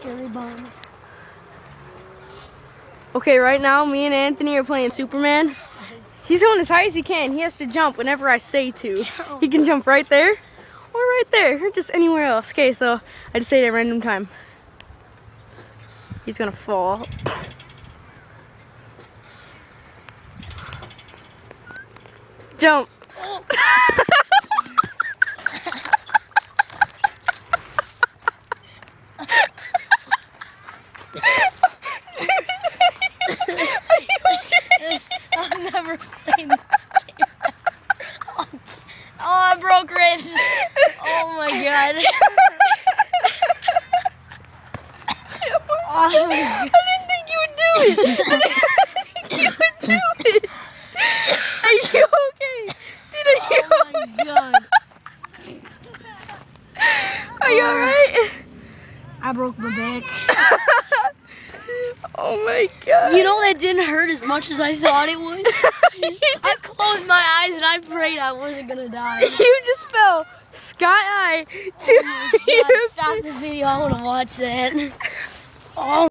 Scary bomb. Okay, right now me and Anthony are playing Superman. He's going as high as he can. He has to jump whenever I say to. He can jump right there or right there or just anywhere else. Okay, so I just say it at a random time. He's gonna fall. Jump. I'm never playing this game ever. Oh, I broke ribs. Oh my god. Oh my god. I didn't think you would do it. I didn't think you would do it. Are you okay? Dude, are you Oh my god. Are you alright? I broke my back. Oh my god. You know that didn't hurt as much as I thought it would. I closed my eyes and I prayed I wasn't gonna die. You just fell sky high to God, stop the video. I want to watch that. Oh.